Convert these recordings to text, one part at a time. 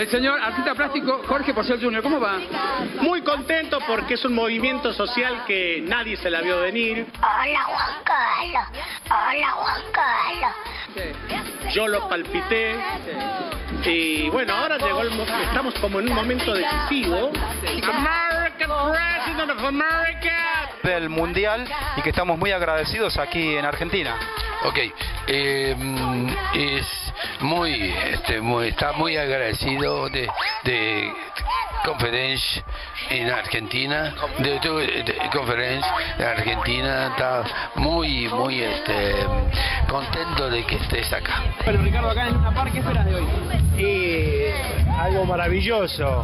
El señor artista plástico Jorge Porcel Jr., ¿cómo va? Muy contento porque es un movimiento social que nadie se la vio venir. Hola Juan Carlos, hola Juan Carlos. Sí. Yo lo palpité. Sí. Y bueno, ahora llegó estamos como en un momento decisivo. American President of America. Del Mundial y que estamos muy agradecidos aquí en Argentina. Ok, es está muy agradecido de conferencia en Argentina, de conferencia en Argentina, está muy contento de que estés acá. Pero Ricardo, acá en Luna Park, ¿qué esperas de hoy? Y algo maravilloso.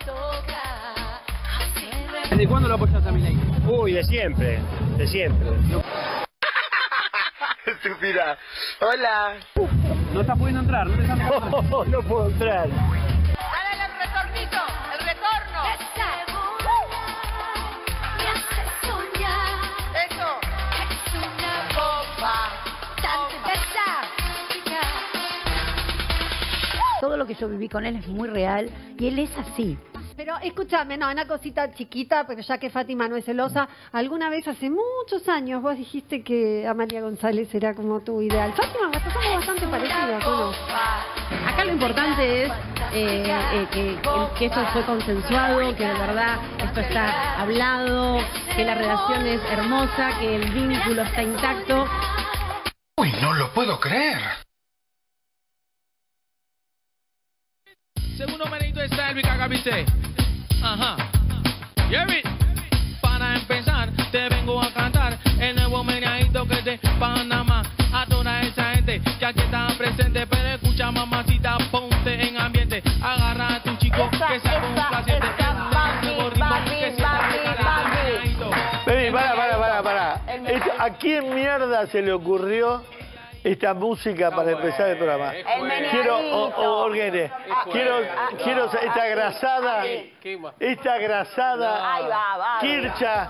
¿Desde cuándo lo apoyas a Milei? Uy, de siempre, de siempre. Estúpida. Hola. No estás pudiendo entrar, no te estás No, no puedo entrar. ¡Dale el retornito! ¡El retorno! ¡Eso! Todo lo que yo viví con él es muy real y él es así. Pero escúchame, no, una cosita chiquita, pero ya que Fátima no es celosa, alguna vez hace muchos años vos dijiste que Amalia González era como tu ideal. Fátima, somos bastante parecidas, ¿no? Acá lo importante es que esto fue consensuado, que de verdad esto está hablado, que la relación es hermosa, que el vínculo está intacto. Uy, no lo puedo creer. Segundo menito está el Cagabice. Ajá. Jerry. Para empezar, te vengo a cantar el nuevo meneadito que es de Panamá. A toda esa gente que aquí está presente, pero escucha mamacita, ponte en ambiente. Agarra a tu chico que sea complaciente. Vení, para. ¿A quién mierda se le ocurrió esta música para empezar el programa? Quiero esta grasada Kircha.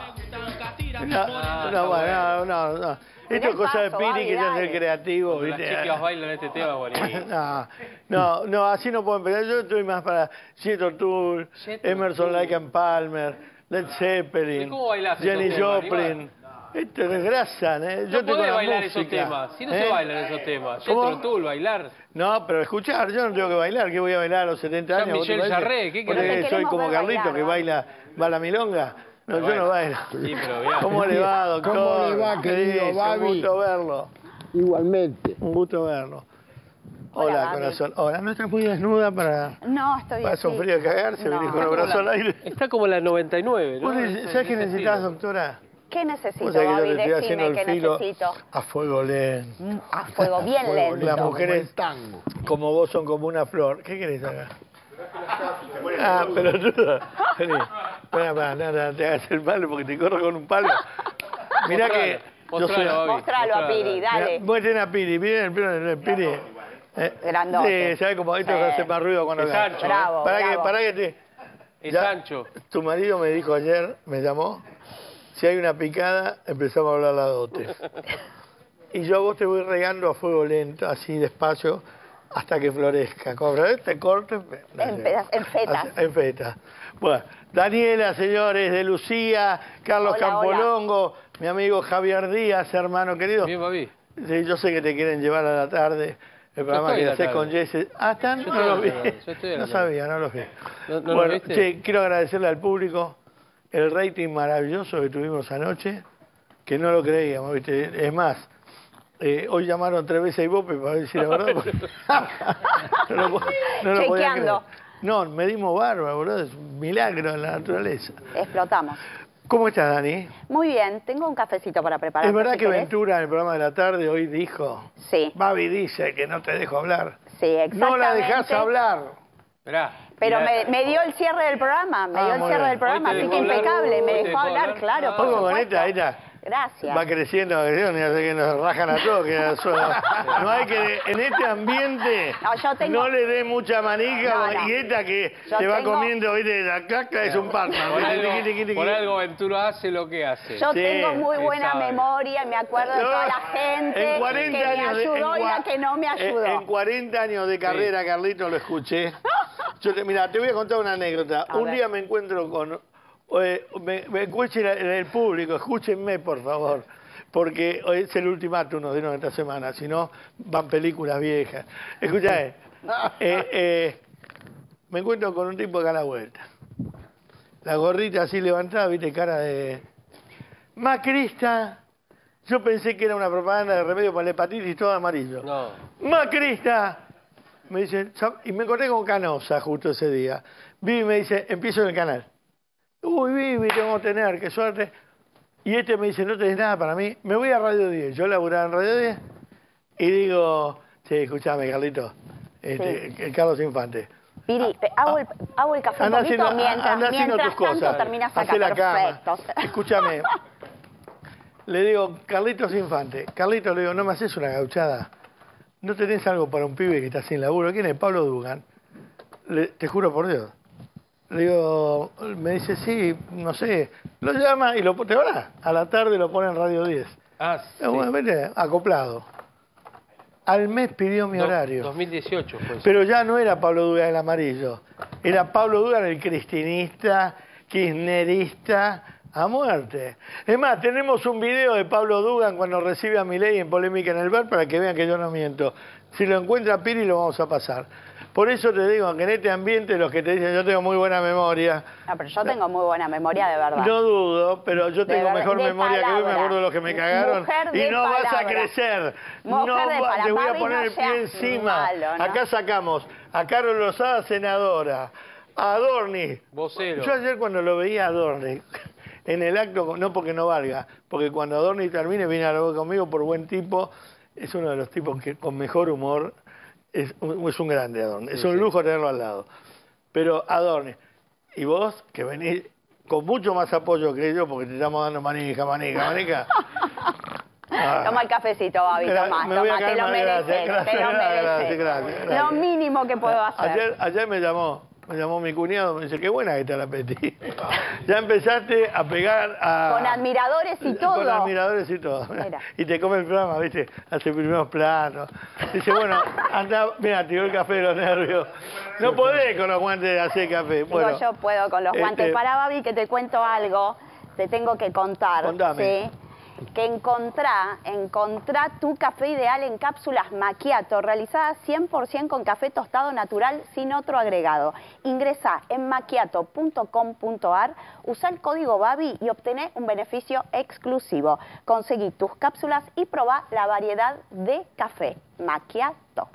No. Esto es cosa de Piri, que ya es el creativo, ¿viste? Las chicas bailan este tema, buenísimo. No, así no puedo empezar. Yo estoy más para Jethro Tull, Emerson, Lake and Palmer, Led Zeppelin, Jenny Joplin. Esto es grasa, ¿eh? Yo no podés bailar esos temas. Si no se bailan esos temas. Jethro Tull, bailar. No, pero escuchar, yo no tengo que bailar. ¿Qué voy a bailar a los 70 años? Michel Jarre, ¿qué querés? Soy como Carlito, que baila la milonga. No, yo no bailo. Sí, pero bien. ¿Cómo le va, doctor? ¿Cómo le va, querido Babi? Un gusto verlo. Igualmente. Un gusto verlo. Hola, corazón. Hola, ¿no estás muy desnuda para...? No, estoy para hacer un frío de cagarse, venir con los brazos al aire? Está como la 99, ¿no? ¿Sabes qué necesitas, doctora? ¿Qué necesito, Babi? Decime qué necesito. A fuego lento. A fuego bien lento. Las mujeres como vos son como una flor. ¿Qué querés acá? Pelotudo. Vení. Espera, no te hagas el malo porque te corro con un palo. Mirá que... Mostralo a Piri, dale. Muestren a Piri, miren el Piri. Grandote. Sí, ¿sabes cómo esto hace más ruido cuando... Es ancho. Bravo, Para que te... Es ancho. Tu marido me dijo ayer, me llamó, si hay una picada, empezamos a hablar la dote. Y yo a vos te voy regando a fuego lento, así despacio, hasta que florezca. Te corto en fetas. En fetas. Bueno, Daniela, señores, de Lucía, Carlos Campolongo, mi amigo Javier Díaz, hermano querido. Bien, Babi. Sí, yo sé que te quieren llevar a la tarde. El programa que haces con Jesse. ¿Están? No los vi. No sabía, no los vi. Bueno, che, quiero agradecerle al público el rating maravilloso que tuvimos anoche, que no lo creíamos, ¿viste? Es más, hoy llamaron 3 veces a Ibope para decir la verdad. No lo podía creer. No, medimos barba, boludo. Es un milagro en la naturaleza. Explotamos. ¿Cómo estás, Dani? Muy bien, tengo un cafecito para preparar. ¿Es verdad que Ventura en el programa de la tarde hoy dijo? Sí. Babi dice que no te dejo hablar. Sí, exactamente. No la dejás hablar. Pero me dio el cierre del programa, así que impecable, me dejó hablar, claro, por supuesto. Gracias. Va creciendo, y hace que nos rajan a todos. No hay que, en este ambiente, no le dé mucha manija, y esta que te va comiendo, ¿viste? La caca es un partner. Por algo Ventura hace lo que hace. Yo tengo muy buena memoria, me acuerdo de toda la gente que me ayudó y la que no me ayudó. En 40 años de carrera, Carlito, lo escuché. Mira, te voy a contar una anécdota. Un día me encuentro con... me escuchen el público, escúchenme, por favor. Porque hoy es el ultimátum, nos dieron esta semana. Si no, van películas viejas. Escuchá, me encuentro con un tipo acá a la vuelta. La gorrita así levantada, viste, cara de... Macrista. Yo pensé que era una propaganda de remedio para la hepatitis, todo amarillo. No. Macrista. Me dice, y me encontré con Canosa justo ese día. Vivi me dice, empiezo en el canal. Uy, Vivi, tengo que tener, qué suerte. Y este me dice, no tenés nada para mí. Me voy a Radio 10. Yo laburaba en Radio 10 y digo, sí, escuchame, Carlito, Carlos Infante. Piri, hago el café un poquito mientras tanto terminas acá. Perfecto. Escúchame. Le digo, Carlitos Infante. Carlitos, le digo, ¿no me haces una gauchada? ¿No tenés algo para un pibe que está sin laburo? ¿Quién es? Pablo Dugan. Te juro por Dios. Le digo, me dice, sí, no sé. Lo llama y lo pone, ahora, a la tarde lo pone en Radio 10. Ah, sí. Bueno, acoplado. Al mes pidió mi horario. 2018, pues. Pero ya no era Pablo Dugan el amarillo. Era Pablo Dugan el cristinista, kirchnerista, a muerte. Es más, tenemos un video de Pablo Dugan cuando recibe a Milei en Polémica en el Bar para que vean que yo no miento. Si lo encuentra Piri lo vamos a pasar. Por eso te digo que en este ambiente los que te dicen yo tengo muy buena memoria... No, pero yo tengo muy buena memoria, de verdad. No dudo, pero yo tengo mejor memoria que hoy, me acuerdo de los que me cagaron. Y no vas a crecer. Te voy a poner el pie encima. Malo, ¿no? Acá sacamos a Carlos Lozada, senadora, a Adorni. Vocero. Yo ayer cuando lo veía a Adorni, en el acto, no porque no valga, porque cuando Adorni termine viene a hablar conmigo por buen tipo, es uno de los tipos que con mejor humor... Es un grande Adorni, es un lujo tenerlo al lado. Pero Adorni, y vos que venís con mucho más apoyo que yo, porque te estamos dando manija. Toma el cafecito, Babi, toma, te lo mereces, gracias. Lo mínimo que puedo hacer. Ayer me llamó mi cuñado, me dice, qué buena que está la Peti. Ya empezaste a pegar a... Con admiradores y todo. Con admiradores y todo. Mira. Y te come el programa, ¿viste? Hace primeros planos. Dice, bueno, anda, mira, tiró el café de los nervios. No podés con los guantes de hacer café. Bueno, digo, yo puedo con los guantes. Para, Babi, que te cuento algo. Te tengo que contar. Contame. ¿Sí? Que encontrá tu café ideal en cápsulas Macchiato, realizadas 100% con café tostado natural sin otro agregado. Ingresá en macchiato.com.ar, usá el código Babi y obtené un beneficio exclusivo. Conseguí tus cápsulas y probá la variedad de café Macchiato.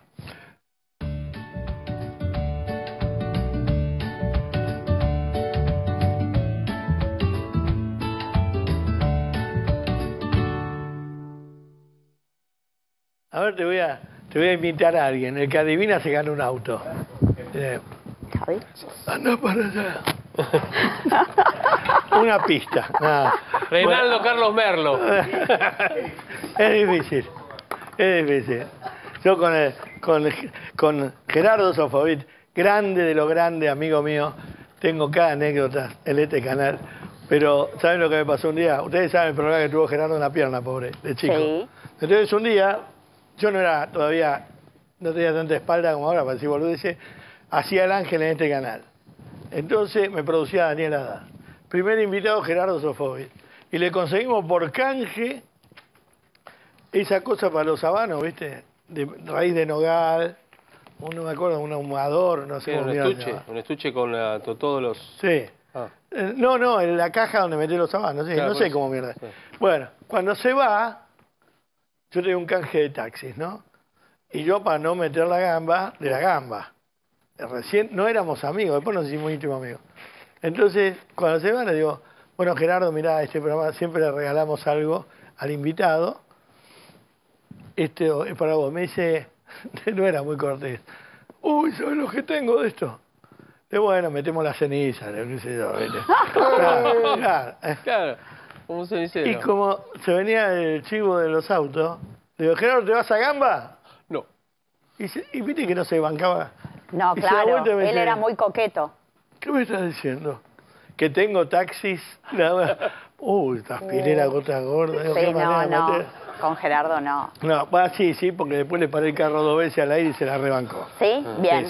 A ver, te voy a invitar a alguien. El que adivina se gana un auto. Anda para allá. Una pista. Nada. Reinaldo Carlos Merlo. Es difícil. Yo con Gerardo Sofovich, grande de lo grande, amigo mío, tengo cada anécdota en este canal. Pero, ¿saben lo que me pasó un día? Ustedes saben el problema que tuvo Gerardo en la pierna, pobre, de chico. Sí. Entonces un día... Yo no tenía tanta espalda como ahora para decir boludeces, hacía el ángel en este canal. Entonces me producía Daniel Haddad. Primer invitado Gerardo Sofovich. Y le conseguimos por canje esa cosa para los habanos, ¿viste? De raíz de nogal, no me acuerdo, un ahumador, no sé cómo un estuche con todos los... Sí. Ah. No, en la caja donde metí los habanos, sí, claro, no sé cómo mierda. Sí. Bueno, cuando se va... Yo tenía un canje de taxis, ¿no? Y yo, para no meter la gamba, de la gamba. Recién no éramos amigos, después nos hicimos íntimos amigos. Entonces, cuando se va, le digo, bueno, Gerardo, mirá, este programa siempre le regalamos algo al invitado. Esto es para vos. Me dice, no era muy cortés. Uy, ¿sabes lo que tengo de esto? De bueno, metemos la ceniza, qué sé yo, ¿viste? Claro. Como cenicero. Y como se venía el chivo de los autos, le digo, Gerardo, ¿te vas a gamba? No. Y viste que no se bancaba. No, claro, él era muy coqueto. ¿Qué me estás diciendo? Que tengo taxis. Estas pileras gotas gordas. Sí, no, con Gerardo no. No, sí, porque después le paré el carro 2 veces al aire y se la rebancó. ¿Sí? Bien. Sí.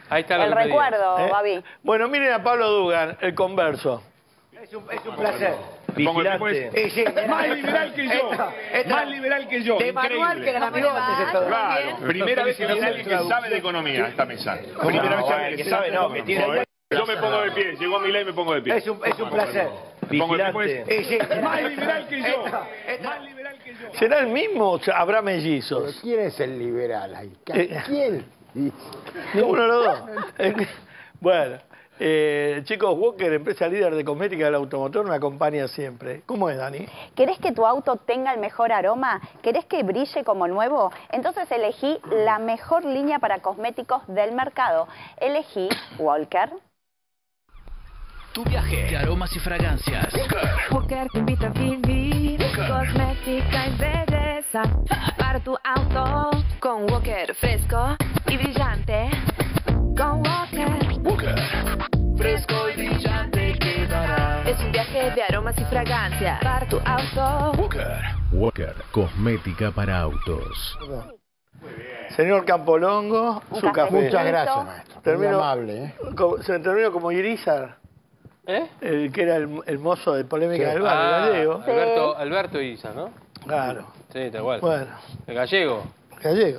Ahí está el recuerdo, Babi. Bueno, miren a Pablo Dugan, el converso. Es un placer. Vigilante. Sí, Más liberal que yo. Más liberal que yo. De manual que gramigotes es todo. Claro. Primera vez que viene alguien que sabe de economía esta mesa. Primera vez que sabe, no, que tiene... Yo me pongo de pie. Llegó Milei y me pongo de pie. Es un placer. Vigilante. Más liberal que yo. Más liberal que yo. ¿Será el mismo o habrá mellizos? ¿Quién es el liberal ahí? ¿Quién? Ninguno de los dos. Bueno, chicos, Walker, empresa líder de cosmética del automotor, me acompaña siempre. ¿Cómo es, Dani? ¿Querés que tu auto tenga el mejor aroma? ¿Querés que brille como nuevo? Entonces elegí la mejor línea para cosméticos del mercado. Elegí Walker. Tu viaje de aromas y fragancias. Walker te invita a vivir cosmética y belleza para tu auto. Con Walker fresco y brillante. Con Walker. Fresco y brillante quedará. Es un viaje de aromas y fragancias para tu auto. Walker, cosmética para autos. Señor Campolongo, su café. Muchas gracias, maestro. Termino, muy amable. Se terminó como Irizar. El que era el mozo de polémica del barrio, gallego. Alberto Isa, ¿no? Claro. Sí, está igual. Bueno. El gallego. Gallego.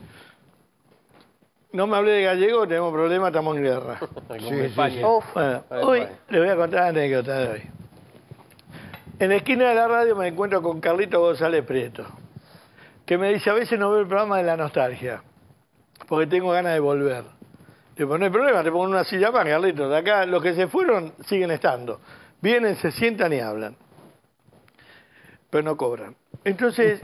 No me hablé de gallego, tenemos problemas, estamos en guerra. Bueno, hoy les voy a contar la anécdota de hoy. En la esquina de la radio me encuentro con Carlito González Prieto, que me dice, a veces no veo el programa de la nostalgia, porque tengo ganas de volver. Digo, no hay problema, te pongo en una silla más, Carlitos. De acá, los que se fueron siguen estando. Vienen, se sientan y hablan. Pero no cobran. Entonces,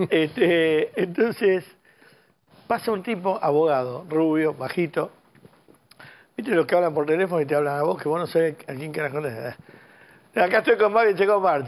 pasa un tipo, abogado, rubio, bajito. ¿Viste los que hablan por teléfono y te hablan a vos, que vos no sabés a quién carajo le das? Acá estoy con Mario Checomar,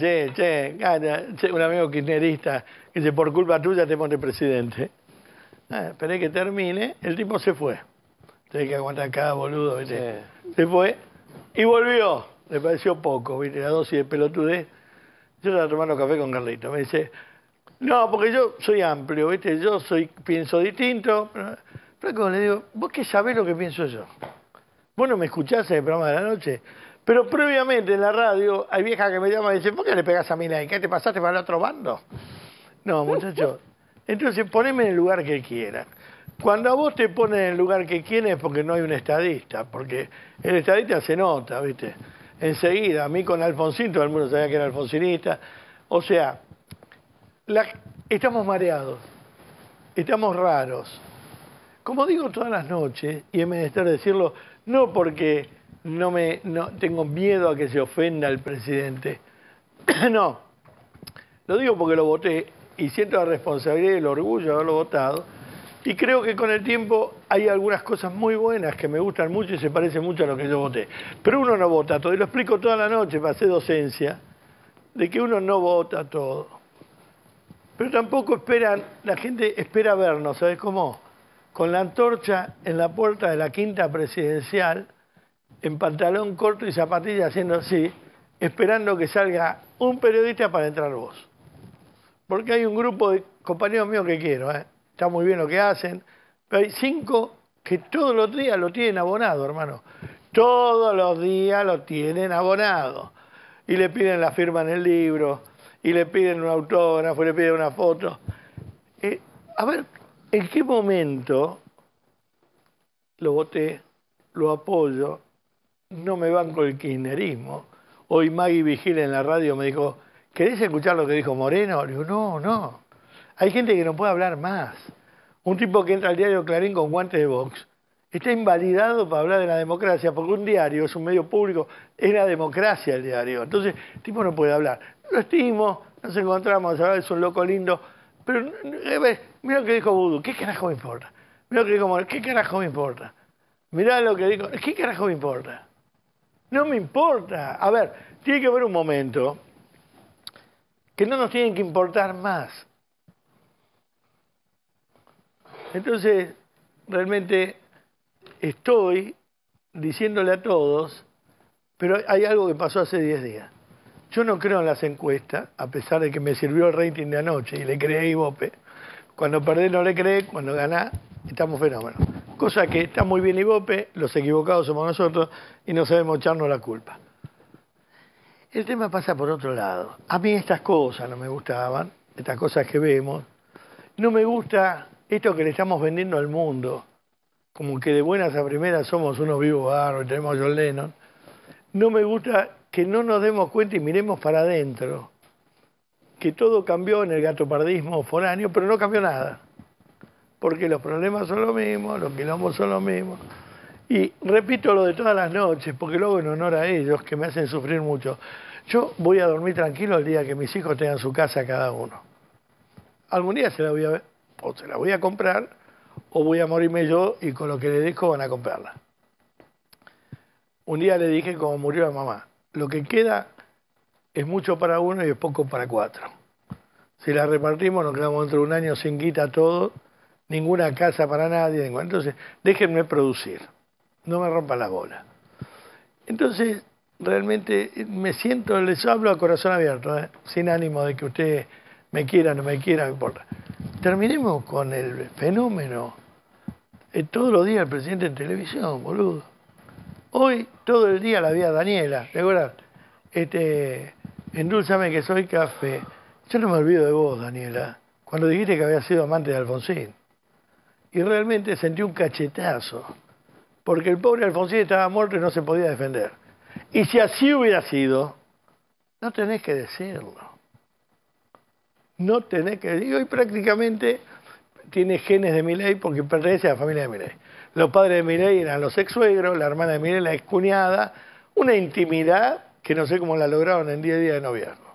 un amigo kirchnerista, que dice, por culpa tuya te pone presidente. Esperé que termine, el tipo se fue. Tenés que aguantar cada boludo, ¿viste? Sí. Se fue y volvió. Le pareció poco, ¿viste? La dosis de pelotudez. Yo estaba tomando café con Carlito. Me dice, no, porque yo soy amplio, ¿viste? Yo pienso distinto. Pero le digo, ¿vos qué sabés lo que pienso yo? ¿Vos no me escuchás en el programa de la noche? Pero previamente en la radio hay viejas que me llaman y dicen, ¿por qué le pegás a Milei? ¿Qué te pasaste para el otro bando? No, muchachos. Entonces poneme en el lugar que quieran. Cuando a vos te ponen en el lugar que quieres es porque no hay un estadista, porque el estadista se nota, ¿viste? Enseguida, a mí con Alfonsín, todo el mundo sabía que era alfonsinista. O sea, estamos mareados, estamos raros. Como digo todas las noches, y es menester decirlo, no porque no tengo miedo a que se ofenda el presidente, no, lo digo porque lo voté y siento la responsabilidad y el orgullo de haberlo votado. Y creo que con el tiempo hay algunas cosas muy buenas que me gustan mucho y se parecen mucho a lo que yo voté. Pero uno no vota todo, y lo explico toda la noche, pasé docencia, de que uno no vota todo. Pero tampoco la gente espera vernos, ¿sabes cómo? Con la antorcha en la puerta de la quinta presidencial, en pantalón corto y zapatillas haciendo así, esperando que salga un periodista para entrar vos. Porque hay un grupo de compañeros míos que quiero, está muy bien lo que hacen, pero hay 5 que todos los días lo tienen abonado, hermano. Todos los días lo tienen abonado. Y le piden la firma en el libro, y le piden un autógrafo, y le piden una foto. A ver, ¿en qué momento lo voté, lo apoyo, no me banco el kirchnerismo? Hoy Maggie Vigil en la radio me dijo, ¿querés escuchar lo que dijo Moreno? Le digo, no. Hay gente que no puede hablar más. Un tipo que entra al diario Clarín con guantes de box está invalidado para hablar de la democracia, porque un diario es un medio público, es la democracia el diario. Entonces, el tipo no puede hablar. Lo estimo, nos encontramos, a ver, es un loco lindo, pero mira lo que dijo Vudú, ¿qué carajo me importa? Mira lo que dijo Moreno, ¿qué carajo me importa? Mirá lo que dijo, ¿qué carajo me importa? No me importa. A ver, tiene que haber un momento que no nos tienen que importar más. Entonces, realmente estoy diciéndole a todos, pero hay algo que pasó hace 10 días. Yo no creo en las encuestas, a pesar de que me sirvió el rating de anoche y le creé a Ibope. Cuando perdés no le creé, cuando ganás estamos fenómenos. Cosa que está muy bien Ibope, los equivocados somos nosotros y no sabemos echarnos la culpa. El tema pasa por otro lado. A mí estas cosas no me gustaban, estas cosas que vemos. No me gusta esto que le estamos vendiendo al mundo, como que de buenas a primeras somos unos vivos bárbaros, tenemos a John Lennon. No me gusta que no nos demos cuenta y miremos para adentro, que todo cambió en el gatopardismo foráneo, pero no cambió nada. Porque los problemas son los mismos, los quilombos son los mismos. Y repito lo de todas las noches, porque luego en honor a ellos, que me hacen sufrir mucho. Yo voy a dormir tranquilo el día que mis hijos tengan su casa cada uno. Algún día se la voy a comprar, o voy a morirme yo y con lo que le dejo van a comprarla. Un día le dije, como murió la mamá, lo que queda es mucho para uno y es poco para 4. Si la repartimos nos quedamos dentro de un año sin guita todo, ninguna casa para nadie. Entonces, déjenme producir, no me rompan las bolas. Entonces, realmente me siento, les hablo a corazón abierto, sin ánimo de que usted me quiera, no me quiera, no importa. Terminemos con el fenómeno. Todos los días el presidente en televisión, boludo. Hoy, todo el día la vi a Daniela, ¿te acuerdas? Endulzame que soy café. Yo no me olvido de vos, Daniela, cuando dijiste que había sido amante de Alfonsín. Y realmente sentí un cachetazo, porque el pobre Alfonsín estaba muerto y no se podía defender. Y si así hubiera sido, no tenés que decirlo. No tenés que decirlo. Y hoy prácticamente tiene genes de Milei porque pertenece a la familia de Milei. Los padres de Milei eran los ex-suegros, la hermana de Milei, la excuñada, una intimidad que no sé cómo la lograron en 10 días de noviazgo.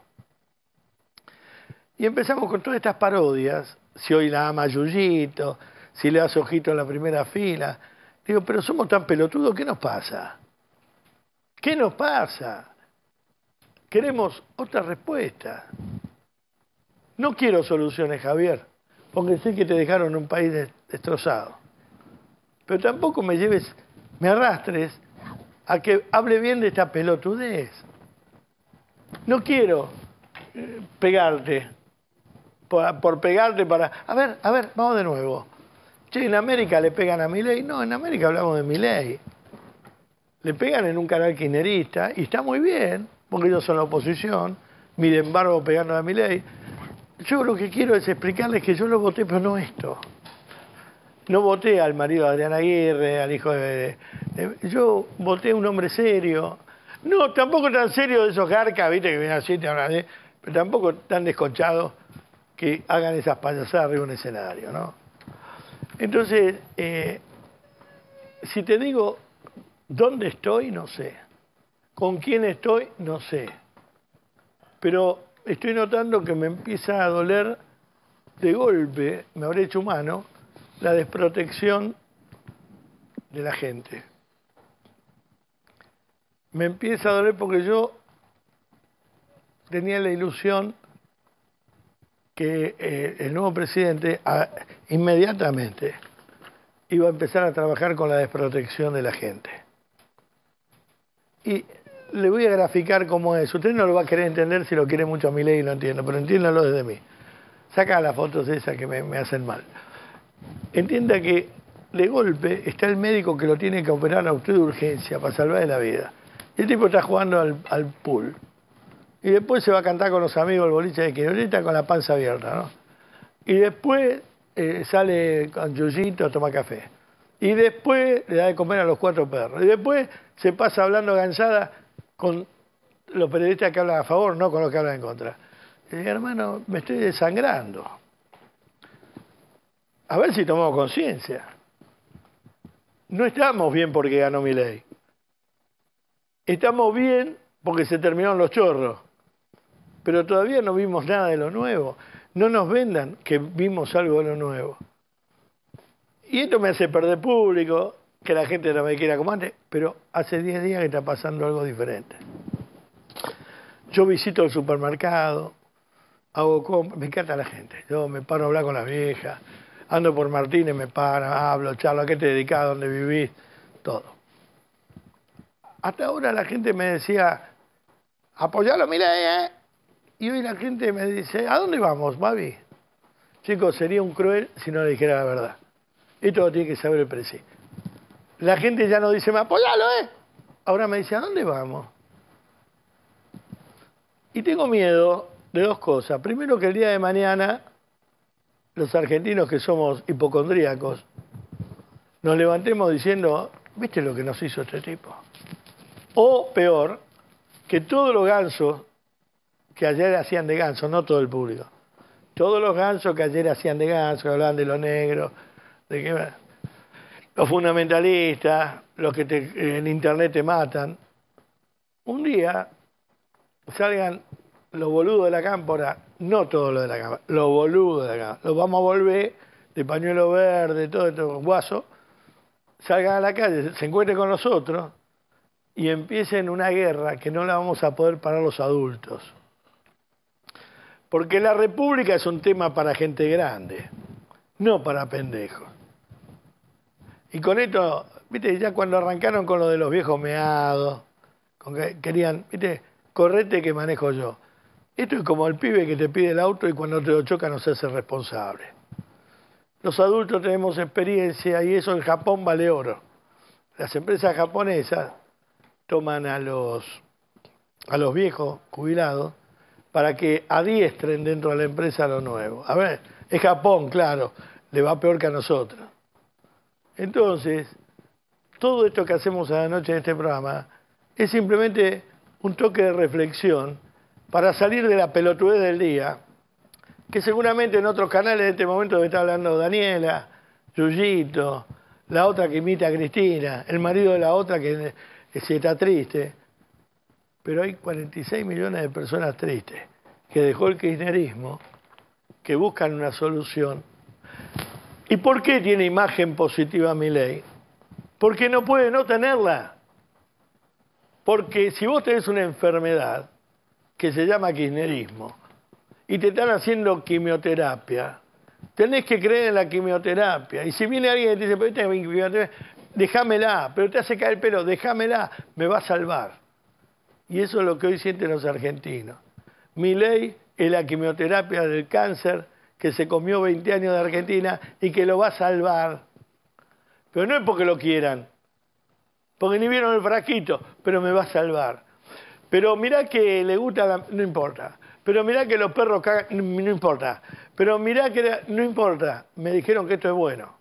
Y empezamos con todas estas parodias, si hoy la ama Yuyito, si le das ojito en la primera fila. Digo, pero somos tan pelotudos, ¿qué nos pasa? ¿Qué nos pasa? Queremos otra respuesta. No quiero soluciones, Javier, porque sé que te dejaron un país destrozado. Pero tampoco me arrastres a que hable bien de esta pelotudez. No quiero pegarte, por pegarte para... A ver, vamos de nuevo. Che, ¿en América le pegan a Milei? No, en América hablamos de Milei. Le pegan en un canal kirchnerista y está muy bien, porque ellos son la oposición, miden barbo pegando a Milei. Yo lo que quiero es explicarles que yo lo voté, pero no esto. No voté al marido de Adriana Aguirre, al hijo yo voté a un hombre serio. No, tampoco tan serio de esos garcas, viste, que vienen así, pero tampoco tan desconchados que hagan esas payasadas arriba de un escenario, ¿no? Entonces, si te digo dónde estoy, no sé. Con quién estoy, no sé. Pero estoy notando que me empieza a doler de golpe, me habré hecho humano, la desprotección de la gente. Me empieza a doler porque yo tenía la ilusión que el nuevo presidente inmediatamente iba a empezar a trabajar con la desprotección de la gente. Y le voy a graficar cómo es. Usted no lo va a querer entender si lo quiere mucho a Milei y lo entiendo, pero entiéndalo desde mí. Saca las fotos esas que me hacen mal. Entienda que de golpe está el médico que lo tiene que operar a usted de urgencia para salvarle la vida. Y el tipo está jugando al pool. Y después se va a cantar con los amigos el boliche de Quiroleta con la panza abierta, ¿no? Y después sale con Yuyito, toma café. Y después le da de comer a los 4 perros. Y después se pasa hablando gansada con los periodistas que hablan a favor, no con los que hablan en contra. Y dice, hermano, me estoy desangrando. A ver si tomamos conciencia. No estamos bien porque ganó Milei. Estamos bien porque se terminaron los chorros. Pero todavía no vimos nada de lo nuevo. No nos vendan que vimos algo de lo nuevo. Y esto me hace perder público, que la gente no me quiera como antes, pero hace 10 días que está pasando algo diferente. Yo visito el supermercado, hago compras, me encanta la gente. Yo me paro a hablar con las viejas, ando por Martínez, me paro, hablo, charlo, ¿a qué te dedicás? ¿Dónde vivís? Todo. Hasta ahora la gente me decía, apoyalo, Milei, ¿eh? Y hoy la gente me dice, ¿a dónde vamos, Babi? Chicos, sería un cruel si no le dijera la verdad. Esto lo tiene que saber el presidente. La gente ya no dice más, apoyalo, Ahora me dice, ¿a dónde vamos? Y tengo miedo de dos cosas. Primero, que el día de mañana, los argentinos que somos hipocondríacos, nos levantemos diciendo, ¿viste lo que nos hizo este tipo? O peor, que todos los gansos que ayer hacían de ganso, no todo el público, todos los gansos que ayer hacían de ganso, que hablaban de los negros, de que los fundamentalistas, los que en internet te matan, un día salgan los boludos de la cámpora, no todos los de la cámpora, los boludos de la cámpora, los vamos a volver de pañuelo verde, todo esto, guaso, salgan a la calle, se encuentren con nosotros y empiecen una guerra que no la vamos a poder parar los adultos. Porque la república es un tema para gente grande, no para pendejos. Y con esto, viste, ya cuando arrancaron con lo de los viejos meados, con que querían, viste, correte que manejo yo. Esto es como el pibe que te pide el auto y cuando te lo choca no se hace responsable. Los adultos tenemos experiencia y eso en Japón vale oro. Las empresas japonesas toman a los viejos jubilados para que adiestren dentro de la empresa lo nuevo. A ver, es Japón, claro, le va peor que a nosotros. Entonces, todo esto que hacemos a la noche en este programa es simplemente un toque de reflexión para salir de la pelotudez del día, que seguramente en otros canales en este momento debe estar hablando Daniela, Yuyito, la otra que imita a Cristina, el marido de la otra que se está triste. Pero hay 46 millones de personas tristes que dejó el kirchnerismo, que buscan una solución. ¿Y por qué tiene imagen positiva Milei? Porque no puede no tenerla. Porque si vos tenés una enfermedad que se llama kirchnerismo y te están haciendo quimioterapia, tenés que creer en la quimioterapia. Y si viene alguien y te dice, pero esta quimioterapia, déjamela, pero te hace caer el pelo, déjamela, me va a salvar. Y eso es lo que hoy sienten los argentinos. Milei es la quimioterapia del cáncer que se comió 20 años de Argentina y que lo va a salvar. Pero no es porque lo quieran, porque ni vieron el frasquito, pero me va a salvar. Pero mirá que le gusta, no importa. Pero mirá que los perros cagan, no importa. Pero mirá que no importa, me dijeron que esto es bueno.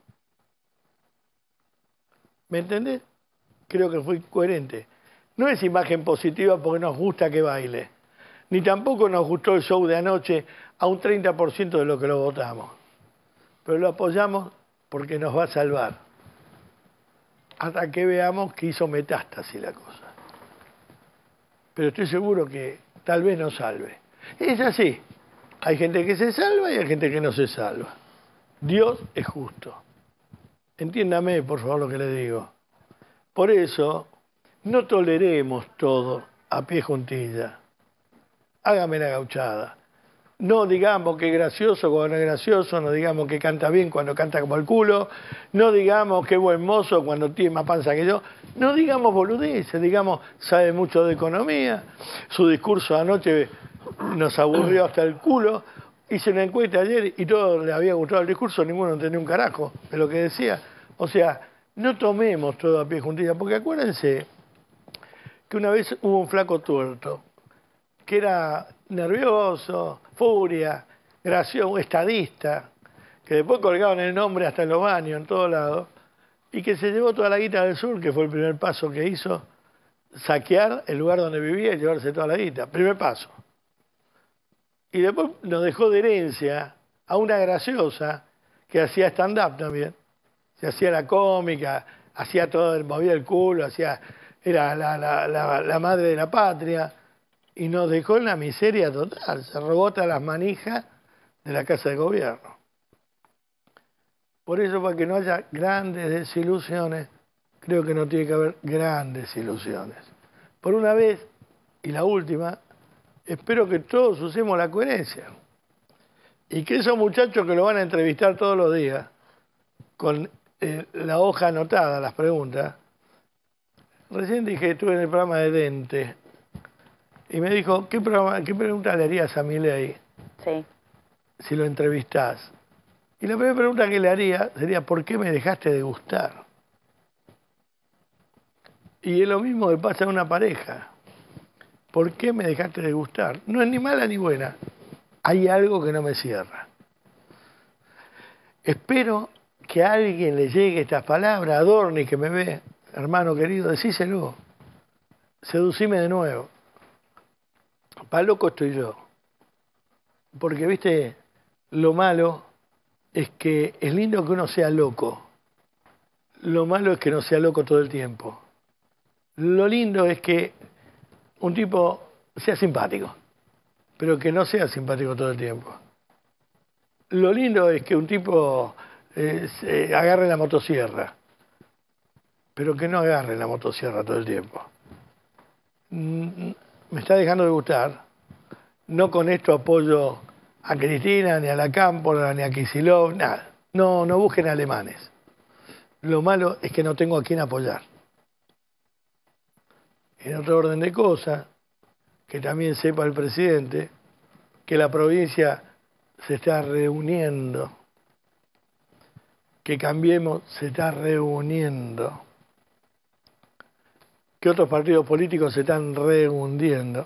¿Me entendés? Creo que fui coherente. No es imagen positiva porque nos gusta que baile. Ni tampoco nos gustó el show de anoche a un 30% de lo que lo votamos. Pero lo apoyamos porque nos va a salvar. Hasta que veamos que hizo metástasis la cosa. Pero estoy seguro que tal vez nos salve. Es así. Hay gente que se salva y hay gente que no se salva. Dios es justo. Entiéndame, por favor, lo que le digo. Por eso, no toleremos todo a pie juntilla. Hágame la gauchada. No digamos que es gracioso cuando no es gracioso, no digamos que canta bien cuando canta como el culo, no digamos que es buen mozo cuando tiene más panza que yo, no digamos boludeces, digamos sabe mucho de economía, su discurso anoche nos aburrió hasta el culo, hice una encuesta ayer y todos le había gustado el discurso, ninguno entendía un carajo de lo que decía. O sea, no tomemos todo a pie juntilla, porque acuérdense que una vez hubo un flaco tuerto, que era nervioso, furia, gracioso, estadista, que después colgaban el nombre hasta en los baños, en todos lados, y que se llevó toda la guita del sur, que fue el primer paso que hizo, saquear el lugar donde vivía y llevarse toda la guita, primer paso. Y después nos dejó de herencia a una graciosa que hacía stand-up también, se hacía la cómica, hacía todo, movía el culo, era la madre de la patria, y nos dejó en la miseria total, se robó todas las manijas de la Casa de Gobierno. Por eso, para que no haya grandes desilusiones, creo que no tiene que haber grandes ilusiones. Por una vez, y la última, espero que todos usemos la coherencia. Y que esos muchachos que lo van a entrevistar todos los días, con la hoja anotada, las preguntas, recién dije que estuve en el programa de Dente, y me dijo, ¿qué pregunta le harías a Milei? Sí. Si lo entrevistás. Y la primera pregunta que le haría sería, ¿por qué me dejaste de gustar? Y es lo mismo que pasa en una pareja. ¿Por qué me dejaste de gustar? No es ni mala ni buena. Hay algo que no me cierra. Espero que a alguien le llegue estas palabras, a Dorni que me ve, hermano querido, decíselo. Seducime de nuevo. Pa' loco estoy yo. Porque, viste, lo malo es que es lindo que uno sea loco. Lo malo es que no sea loco todo el tiempo. Lo lindo es que un tipo sea simpático, pero que no sea simpático todo el tiempo. Lo lindo es que un tipo agarre la motosierra, pero que no agarre la motosierra todo el tiempo. Me está dejando de gustar. No con esto apoyo a Cristina, ni a la Cámpora, ni a Kicillof, nada. No busquen alemanes. Lo malo es que no tengo a quién apoyar. En otro orden de cosas, que también sepa el presidente que la provincia se está reuniendo, que Cambiemos se está reuniendo, que otros partidos políticos se están rehundiendo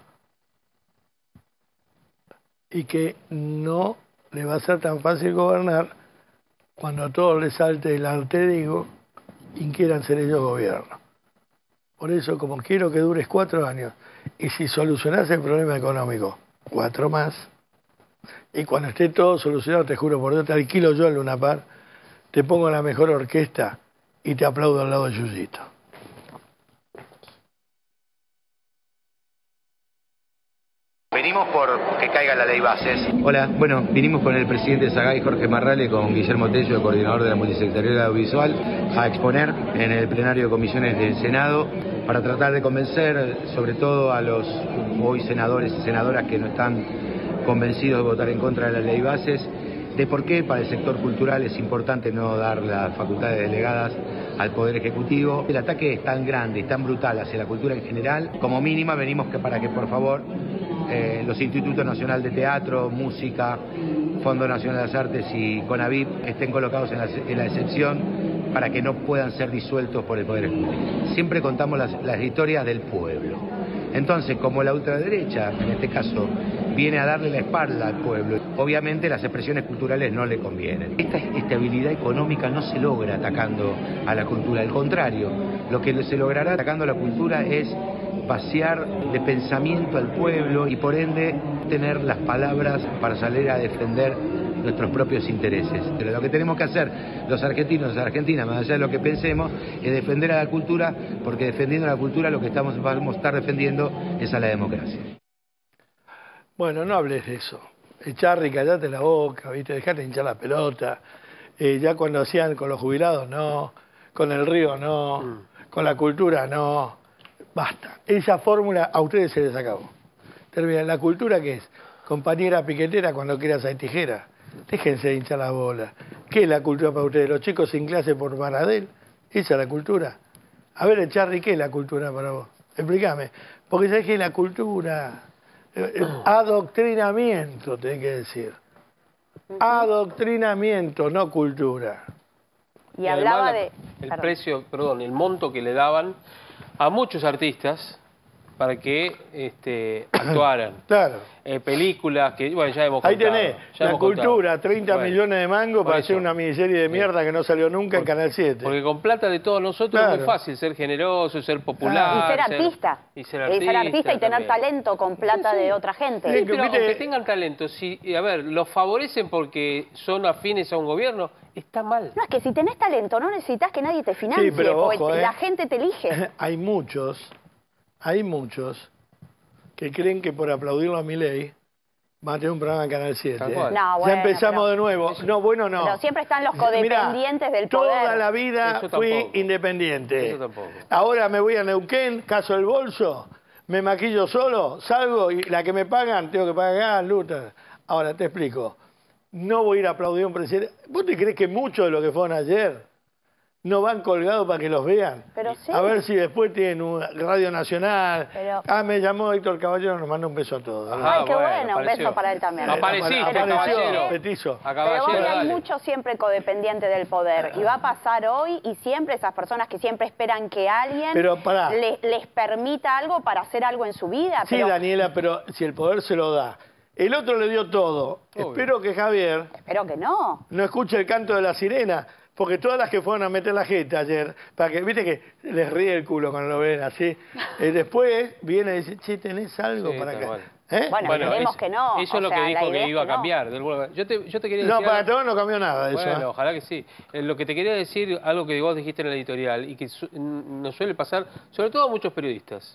y que no le va a ser tan fácil gobernar cuando a todos les salte el arterigo y quieran ser ellos gobierno. Por eso, como quiero que dures 4 años, y si solucionás el problema económico, 4 más, y cuando esté todo solucionado, te juro por Dios, te alquilo yo el Luna Park, te pongo la mejor orquesta y te aplaudo al lado de Yuyito. Venimos por que caiga la ley bases. Hola, bueno, vinimos con el presidente de SAGAI, Jorge Marrale, con Guillermo Tello, el coordinador de la multisectorial audiovisual, a exponer en el plenario de comisiones del Senado para tratar de convencer, sobre todo a los hoy senadores y senadoras que no están convencidos de votar en contra de la ley bases, de por qué para el sector cultural es importante no dar las facultades delegadas al Poder Ejecutivo. El ataque es tan grande y tan brutal hacia la cultura en general, como mínima venimos para que por favor los Institutos Nacional de Teatro, Música, Fondo Nacional de las Artes y CONAVIP estén colocados en la excepción para que no puedan ser disueltos por el Poder Ejecutivo. Siempre contamos las historias del pueblo. Entonces, como la ultraderecha, en este caso, viene a darle la espalda al pueblo, obviamente las expresiones culturales no le convienen. Esta estabilidad económica no se logra atacando a la cultura, al contrario, lo que se logrará atacando a la cultura es vaciar de pensamiento al pueblo y por ende tener las palabras para salir a defender nuestros propios intereses. Pero lo que tenemos que hacer los argentinos y las argentinas, más allá de lo que pensemos, es defender a la cultura, porque defendiendo la cultura lo que vamos a estar defendiendo es a la democracia. Bueno, no hables de eso. Echarri, callate la boca, ¿viste? Dejate hinchar la pelota. Ya cuando hacían con los jubilados, no. Con el río, no. Con la cultura, no. Basta. Esa fórmula a ustedes se les acabó. Termina. ¿La cultura qué es? Compañera piquetera cuando quieras hay tijera. Déjense de hinchar la bola. ¿Qué es la cultura para ustedes? ¿Los chicos sin clase por Baradel? ¿Esa es la cultura? A ver, Echarri, ¿qué es la cultura para vos? Explícame. Porque sabés que la cultura... adoctrinamiento, tenés que decir. Adoctrinamiento, no cultura. Y hablaba además, el monto que le daban a muchos artistas para que actuaran. Claro. Películas que, bueno, ya hemos Ahí contado. tenés, la cultura, 30 millones de mangos para hacer una miniserie de mierda que no salió nunca en Canal 7. Porque con plata de todos nosotros es muy fácil ser generoso, ser popular. Y ser artista. Y ser artista y tener talento con plata de otra gente. Sí, pero aunque tengan talento, a ver, los favorecen porque son afines a un gobierno, está mal. No, es que si tenés talento no necesitas que nadie te financie, sí, pero ojo, porque la gente te elige. Hay muchos que creen que por aplaudirlo a Milei van a tener un programa en Canal 7. No, bueno, ya empezamos de nuevo. No, bueno, no. Pero siempre están los codependientes del poder. Toda la vida fui independiente. Eso tampoco. Ahora me voy a Neuquén, caso el bolso, me maquillo solo, salgo y la que me pagan, tengo que pagar luta. Ahora te explico. No voy a ir a aplaudir a un presidente. ¿Vos te crees que muchos de los que fueron ayer no van colgados para que los vean. Pero sí. A ver si después tienen un Radio Nacional. Pero... me llamó Héctor Caballero, nos manda un beso a todos. Ay, qué bueno, un beso para él también. Apareciste, Caballero. Petizo. Pero vos hay mucho siempre codependiente del poder. Y va a pasar hoy, y siempre esas personas que siempre esperan que alguien les permita algo para hacer algo en su vida. Sí, Daniela, pero si el poder se lo da. El otro le dio todo. Obvio. Espero que Javier... Espero que no. No escuche el canto de la sirena. Porque todas las que fueron a meter la jeta ayer, para que, viste que les ríe el culo cuando lo ven así, después viene y dice, che, ¿tenés algo para acá? Bueno, esperemos que no. Eso es lo que dijo que iba a cambiar. Yo te quería decir... No, para todos no cambió nada de eso. Bueno, ojalá que sí. Lo que te quería decir, algo que vos dijiste en el editorial, y que nos suele pasar, sobre todo a muchos periodistas.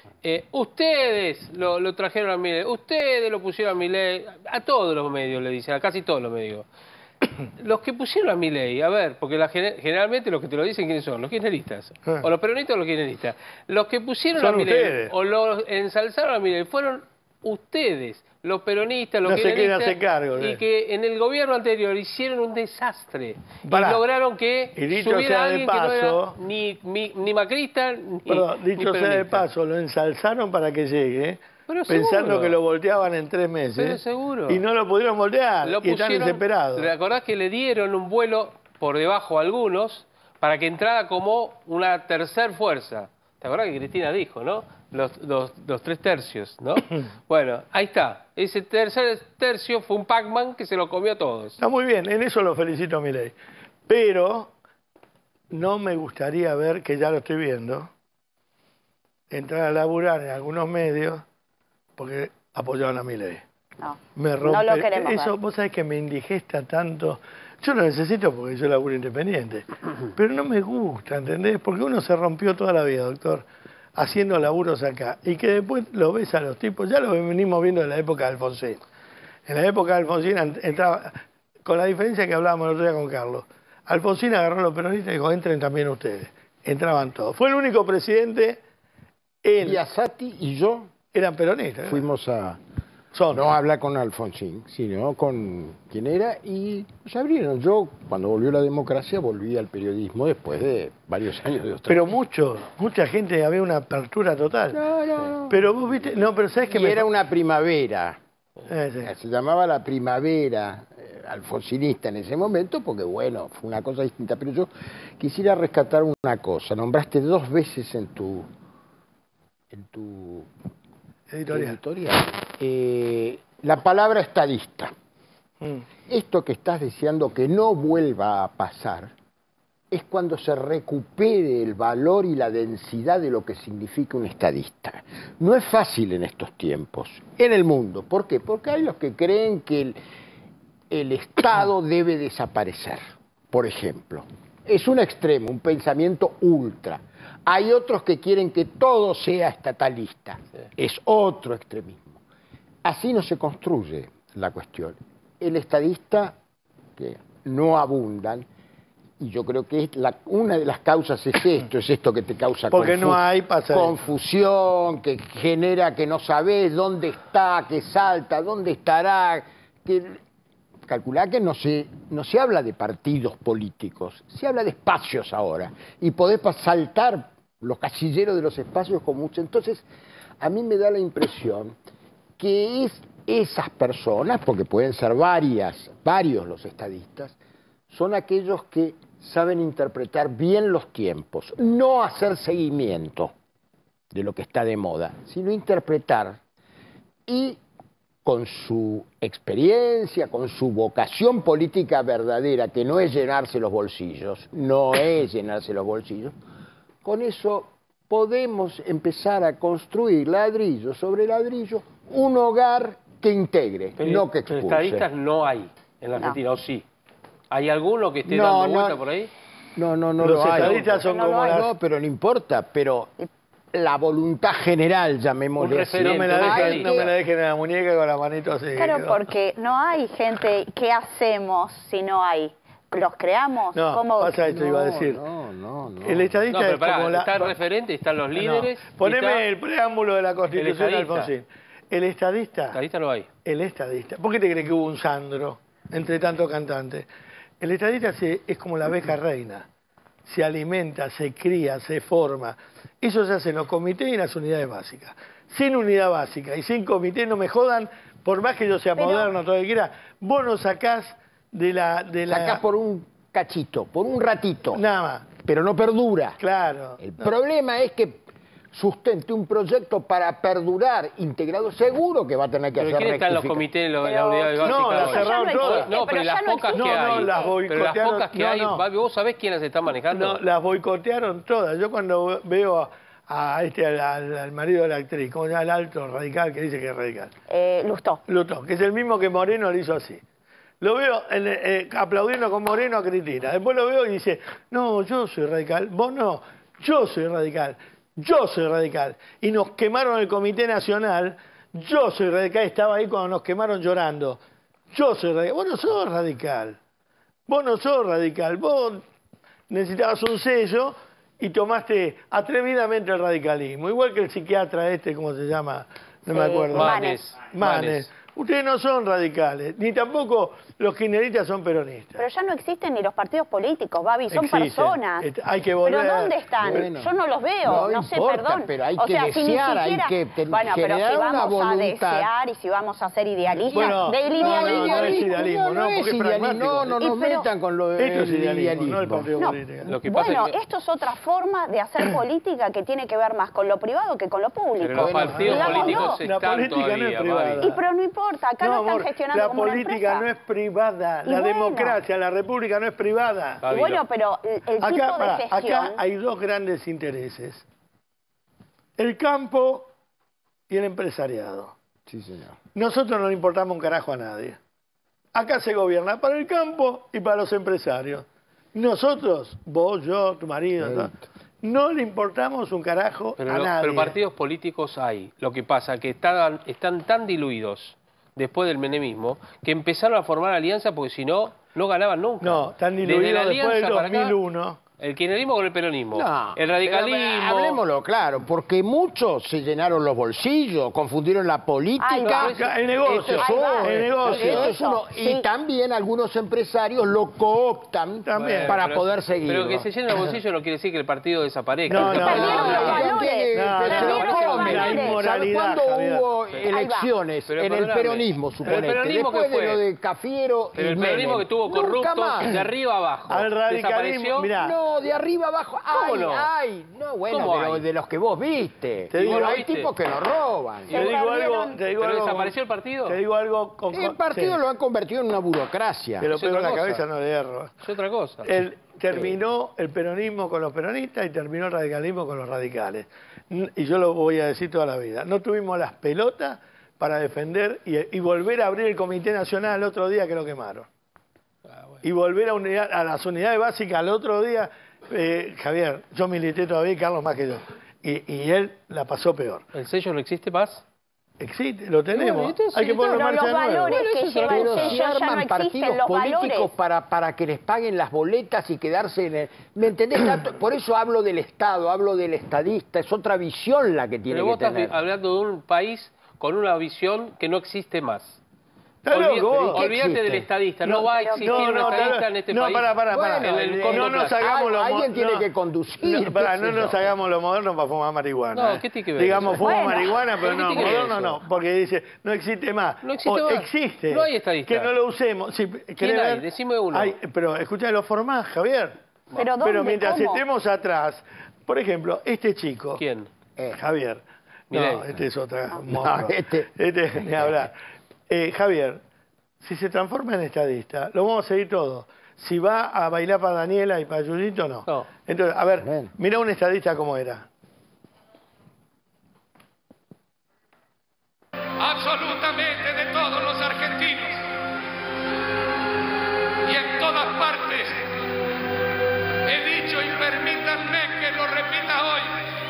Ustedes lo trajeron a Milei, ustedes lo pusieron a Milei, a todos los medios le dicen, a casi todos los medios. Los que pusieron a Milei, a ver, porque generalmente los que te lo dicen, ¿quiénes son? Los kirchneristas. O los peronistas o los kirchneristas. Los que pusieron a Milei o los ensalzaron a Milei fueron ustedes, los peronistas, los kirchneristas, se cargo, y que en el gobierno anterior hicieron un desastre. Y lograron que subiera alguien que no era ni macrista ni dicho sea de paso, lo ensalzaron para que llegue, pensando que lo volteaban en 3 meses. Pero seguro. Y no lo pudieron voltear. Y están desesperados. ¿Te acordás que le dieron un vuelo por debajo a algunos para que entrara como una tercer fuerza? ¿Te acordás que Cristina dijo, no? Los 3/3, ¿no? Bueno, ahí está. Ese tercer tercio fue un Pac-Man que se lo comió a todos. Está muy bien, en eso lo felicito a Milei. Pero no me gustaría ver, que ya lo estoy viendo, entrar a laburar en algunos medios porque apoyaban a Milei. No, me rompe. No lo queremos eso, ver. Vos sabés que me indigesta tanto. Yo lo necesito porque yo laburo independiente. Pero no me gusta, ¿entendés? Porque uno se rompió toda la vida, doctor, haciendo laburos acá. Y que después lo ves a los tipos, ya lo venimos viendo en la época de Alfonsín. En la época de Alfonsín entraba, con la diferencia que hablábamos el otro día con Carlos. Alfonsín agarró a los peronistas y dijo, entren también ustedes. Entraban todos. Fue el único presidente... Y Asati y yo... Eran peronistas. Fuimos a... No a hablar con Alfonsín, sino con quien era, y se abrieron. Yo, cuando volvió la democracia, volví al periodismo después de varios años de Pero mucha gente, había una apertura total. No. Pero vos viste, no, pero sabes que era una primavera. Se llamaba la primavera alfonsinista en ese momento, porque bueno, fue una cosa distinta. Pero yo quisiera rescatar una cosa. Nombraste 2 veces en tu editorial. La palabra estadista. Esto que estás deseando que no vuelva a pasar es cuando se recupere el valor y la densidad de lo que significa un estadista. No es fácil en estos tiempos, en el mundo. ¿Por qué? Porque hay los que creen que el Estado debe desaparecer, por ejemplo. Es un extremo, un pensamiento ultra. Hay otros que quieren que todo sea estatalista. Es otro extremismo. Así no se construye la cuestión. El estadista, que no abundan, y yo creo que una de las causas es esto que te causa confusión, que genera que no sabés dónde está, que salta, dónde estará. Calculá que no se habla de partidos políticos, se habla de espacios ahora. Y podés saltar los casilleros de los espacios con mucho. Entonces, a mí me da la impresión que esas personas, porque pueden ser varios los estadistas, son aquellos que saben interpretar bien los tiempos, no hacer seguimiento de lo que está de moda, sino interpretar y con su experiencia, con su vocación política verdadera, que no es llenarse los bolsillos, con eso podemos empezar a construir ladrillo sobre ladrillo un hogar que integre, no que expulse. Pero estadistas no hay en la Argentina, ¿o sí? ¿Hay alguno que esté dando vuelta por ahí? No los estadistas son como las... No, pero no importa, pero la voluntad general, llamémosle así. No me la dejen en la muñeca con la manito así. Claro, porque no hay gente. ¿Qué hacemos si no hay? ¿Los creamos? No, ¿Cómo? Pasa esto, iba a decir. No. El estadista es como está el referente, están los líderes. Poneme el preámbulo de la Constitución de Alfonsín. El estadista. Estadista no hay. El estadista. ¿Por qué te crees que hubo un Sandro entre tantos cantantes? El estadista es como la abeja reina. se alimenta, se cría, se forma. Eso se hace en los comités y en las unidades básicas. Sin unidad básica y sin comité, no me jodan, por más que yo sea moderno, todo lo que quiera, vos no sacás de la... Sacás por un cachito, por un ratito. Nada más. Pero no perdura. Claro. El problema es que sustente un proyecto para perdurar integrado, seguro que va a tener que hacer ¿Quién está en los comités, en la unidad básica? No, las cerraron todas. No, pero las pocas que hay. No, las boicotearon. Pero las pocas que hay, ¿vos sabés quiénes están manejando? No, las boicotearon todas. Yo cuando veo al marido de la actriz, como al alto radical que dice que es radical. Lustó. Lustó, que es el mismo que Moreno le hizo así. Lo veo aplaudiendo con Moreno a Cristina. Después lo veo y dice, no, yo soy radical. Vos no, yo soy radical. Yo soy radical. Y nos quemaron el Comité Nacional. Yo soy radical. Estaba ahí cuando nos quemaron llorando. Yo soy radical. Vos no sos radical. Vos no sos radical. Vos necesitabas un sello y tomaste atrevidamente el radicalismo. Igual que el psiquiatra ¿cómo se llama? No me acuerdo. Manes. Ustedes no son radicales, ni tampoco los kirchneristas son peronistas. Pero ya no existen ni los partidos políticos, Babi, son personas. Hay que volver. ¿Pero dónde están? Bueno, yo no los veo, no sé, importa, perdón. Pero hay o que sea, desear, si ni siquiera... hay que bueno, pero si vamos a desear y si vamos a ser idealistas, bueno, del idealismo... No es idealismo, no, porque es pragmático. No nos metan con lo de esto es idealismo, no el partido político. Lo que pasa bueno, es que... esto es otra forma de hacer política que tiene que ver más con lo privado que con lo público. Pero los partidos políticos la están política todavía, no es privada. Y pero no importa, acá no están gestionando como una empresa. La política no es privada, la democracia, la república no es privada. Y bueno, pero el tipo de gestión... Acá hay dos grandes intereses. El campo y el empresariado. Sí, señor. Nosotros no le importamos un carajo a nadie. Acá se gobierna para el campo y para los empresarios. Nosotros, vos, yo, tu marido, no le importamos un carajo a nadie. Pero partidos políticos hay. Lo que pasa es que están tan diluidos después del menemismo que empezaron a formar alianzas porque si no, no ganaban nunca. No, están diluidos después del 2001. El kirchnerismo con el peronismo. No, el radicalismo. Hablemoslo claro, porque muchos se llenaron los bolsillos, confundieron la política. El negocio. Y también algunos empresarios lo cooptan para poder seguir. Pero que se llenen los bolsillos no quiere decir que el partido desaparezca. La inmoralidad. ¿Cuándo hubo elecciones en el peronismo, suponete? Después de lo de Cafiero y el peronismo que tuvo corruptos de arriba abajo. Al radicalismo, no, de arriba abajo. No, bueno, pero de los que vos viste. Hay tipos que nos roban. Te digo algo. ¿Pero desapareció el partido? Te digo algo. El partido lo han convertido en una burocracia. Te lo pego en la cabeza, no le erro. Es otra cosa. Terminó el peronismo con los peronistas y terminó el radicalismo con los radicales. Y yo lo voy a decir toda la vida. No tuvimos las pelotas para defender y volver a abrir el Comité Nacional el otro día que lo quemaron. Y volver a las unidades básicas al otro día. Javier, yo milité todavía y Carlos más que yo. Y él la pasó peor. ¿El sello no existe más? Existe, lo tenemos. Bueno, hay que ponerlo en marcha de nuevo. Los valores que lleva el sello ya no existen, partidos los políticos valores. para que les paguen las boletas y quedarse en el... ¿Me entendés? Por eso hablo del Estado, hablo del estadista. Es otra visión la que tiene que tener. Pero vos estás hablando de un país con una visión que no existe más. Olvídate del estadista, no va a existir un estadista en este país. No nos hagamos lo alguien tiene que conducir. No nos hagamos lo moderno para fumar marihuana. No, ¿qué tiene que ver? Digamos, fuma marihuana, pero no, moderno no, porque dice, no existe más. No existe más. Existe. No hay estadista. Que no lo usemos. ¿Quién hay? Decime uno. Pero escuchá, lo formás, Javier. Pero mientras estemos atrás, por ejemplo, este chico. ¿Quién? Javier. No, este es otra. Ni hablar. Javier, si se transforma en estadista, lo vamos a seguir todo. Si va a bailar para Daniela y para Judito, no. Entonces, a ver, mira un estadista como era. Absolutamente de todos los argentinos. Y en todas partes he dicho, y permítanme que lo repita hoy,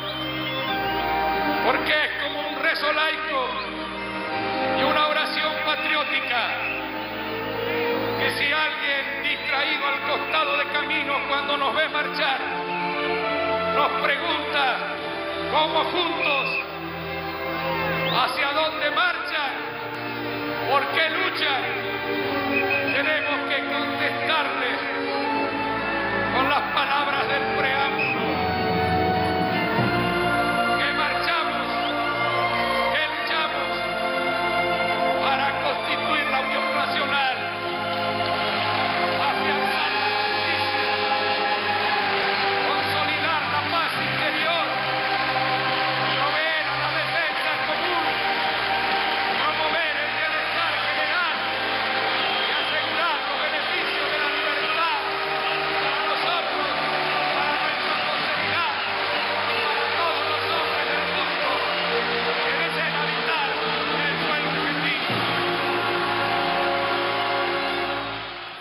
porque es como un rezo laico y una oración patriótica, que si alguien distraído al costado de camino cuando nos ve marchar, nos pregunta cómo juntos, hacia dónde marchan, por qué luchan, tenemos que contestarles con las palabras del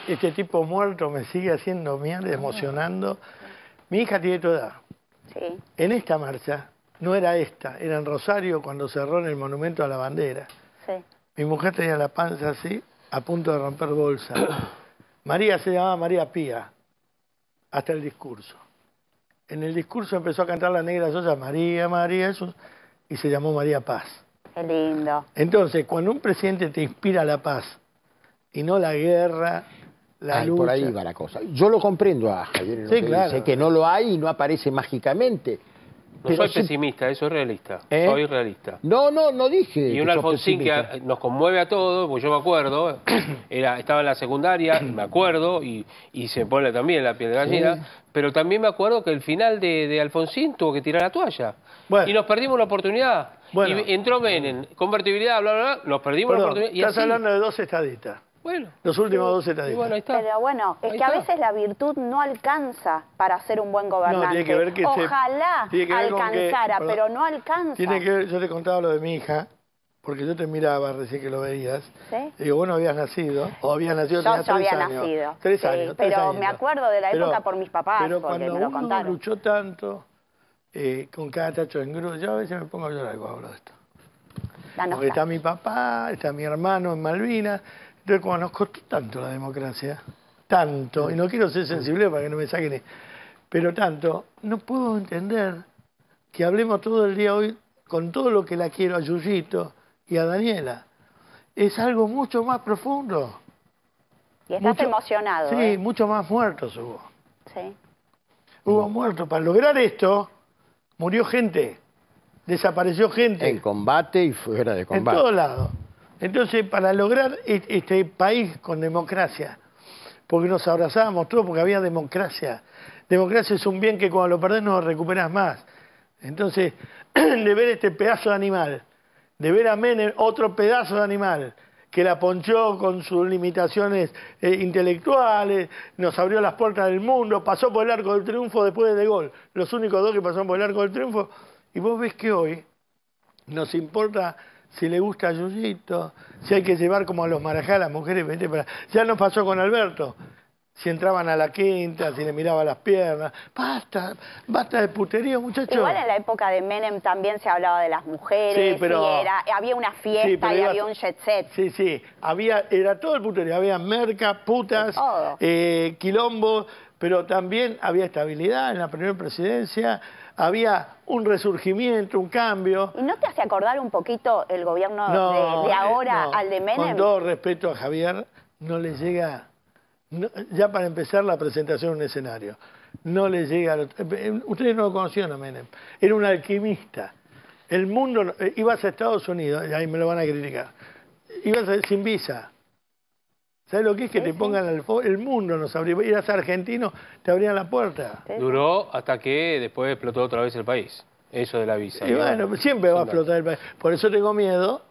este tipo muerto me sigue haciendo mierda, emocionando. Mi hija tiene tu edad. Sí. En esta marcha, no era esta, era en Rosario cuando cerró en el Monumento a la Bandera. Sí. Mi mujer tenía la panza así, a punto de romper bolsa. María se llamaba María Pía, hasta el discurso. En el discurso empezó a cantar la Negra Sosa, María, María, eso, y se llamó María Paz. Qué lindo. Entonces, cuando un presidente te inspira la paz y no la guerra, la lucha... Por ahí va la cosa. Yo lo comprendo a Javier, Sí, claro. dice que no lo hay y no aparece mágicamente. No soy pesimista, soy realista. Soy realista. No dije. Y un Alfonsín que nos conmueve a todos, porque yo me acuerdo, estaba en la secundaria, me acuerdo, y se me pone también la piel de gallina, sí. Pero también me acuerdo que el final de Alfonsín tuvo que tirar la toalla. Bueno. Y nos perdimos la oportunidad. Bueno. Y entró Menem, convertibilidad, bla, bla, bla, nos perdimos la oportunidad. Y estás hablando de 2 estadistas. Bueno, los últimos 2 estadistas. Bueno, ahí está. Pero bueno, es que a veces la virtud no alcanza para ser un buen gobernante. No, tiene que ver que ojalá alcanzara, pero no alcanza. Tiene que ver, yo te contaba lo de mi hija, porque yo te miraba recién que lo veías. ¿Sí? Digo, vos no habías nacido, o habías nacido, yo tenías 3 había años. Nacido. 3 sí, años. Pero me acuerdo de la época por mis papás, pero porque cuando me lo uno contaron. luchó tanto, con cada tacho en grupo, yo a veces me pongo a llorar cuando hablo de esto. Porque está mi papá, está mi hermano en Malvinas. Entonces, cuando nos costó tanto la democracia, tanto, y no quiero ser sensible para que no me saquen, pero tanto, no puedo entender que hablemos todo el día hoy con todo lo que la quiero a Yuyito y a Daniela. Es algo mucho más profundo. Y estás emocionado. Sí, mucho más muertos hubo. Sí. Hubo muertos. Para lograr esto, murió gente, desapareció gente. En combate y fuera de combate. En todos lados. Entonces, para lograr este país con democracia, porque nos abrazábamos todos, porque había democracia. Democracia es un bien que cuando lo perdés no lo recuperás más. Entonces, de ver este pedazo de animal, de ver a Menem, otro pedazo de animal, que la ponchó con sus limitaciones intelectuales, nos abrió las puertas del mundo, pasó por el Arco del Triunfo después de Gol, los únicos 2 que pasaron por el Arco del Triunfo, y vos ves que hoy nos importa si le gusta a Yuyito, si hay que llevar como a los Marajá a las mujeres, ya nos pasó con Alberto, si entraban a la quinta, si le miraba las piernas, basta de putería, muchachos. Igual en la época de Menem también se hablaba de las mujeres, sí, pero, había una fiesta y había un jet set. Sí, era todo el puterío, había merca, putas, quilombo, pero también había estabilidad en la primera presidencia, había un resurgimiento, un cambio. ¿Y no te hace acordar un poquito el gobierno de ahora al de Menem? Con todo respeto a Javier, no le llega, ya para empezar la presentación en un escenario, no le llega, ustedes no lo conocían a Menem, era un alquimista. El mundo, ibas a Estados Unidos, y ahí me lo van a criticar, ibas sin visa. ¿Sabes lo que es que te pongan el mundo? Nos abrió, eras argentino, te abrían la puerta. Duró hasta que después explotó otra vez el país. Eso de la visa. Y bueno, siempre va a explotar el país. Por eso tengo miedo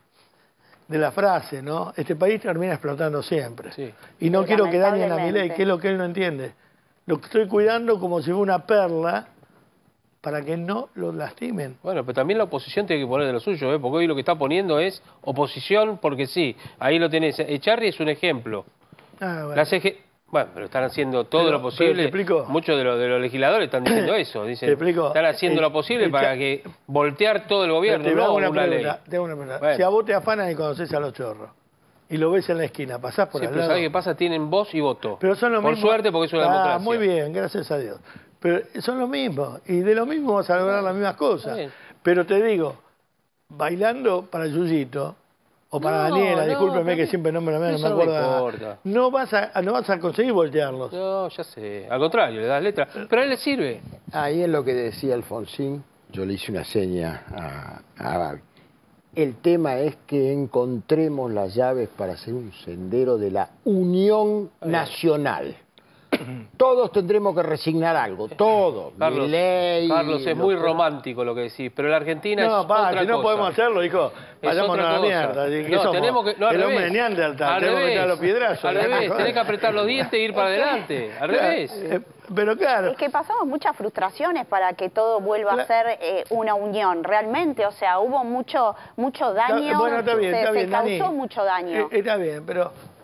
de la frase, ¿no? Este país termina explotando siempre. Sí. Y no quiero que dañen a Milei, que es lo que él no entiende. Lo estoy cuidando como si fuera una perla para que no lo lastimen. Bueno, pero también la oposición tiene que poner de lo suyo, porque hoy lo que está poniendo es oposición porque sí. Ahí lo tenés. Echarri es un ejemplo. Bueno. La Bueno, pero están haciendo todo lo posible. Muchos de los legisladores están diciendo eso. Dicen, están haciendo lo posible para que voltear todo el gobierno. Te hago una pregunta. Bueno. Si a vos te afanan y conoces a los chorros y lo ves en la esquina, pasás por al lado. Pero ¿sabés qué pasa? Tienen voz y voto. Pero son lo por mismo. Suerte, porque es una democracia. Muy bien, gracias a Dios. Pero son lo mismo. Y de lo mismo vas a lograr las mismas cosas. Pero te digo, bailando para Yuyito, o para Daniela, discúlpeme que siempre no me acuerdo. No vas a conseguir voltearlos. No, ya sé. Al contrario, le das letra. Pero a él le sirve. Ahí es lo que decía Alfonsín. Yo le hice una seña a Gaby. El tema es que encontremos las llaves para hacer un sendero de la unión nacional. Todos tendremos que resignar algo, todos. Carlos, es muy romántico lo que decís, pero la Argentina es otra cosa. No podemos hacerlo, hijo. Vayámonos a la mierda. Tenemos que, el hombre de Neandertal, tenemos que meter los piedrazos. Al revés, tenés que apretar los dientes e ir para adelante. Al revés. Pero claro. Es que pasamos muchas frustraciones para que todo vuelva a ser una unión, realmente. O sea, hubo mucho daño. Bueno, está bien, se causó mucho daño. Está bien, pero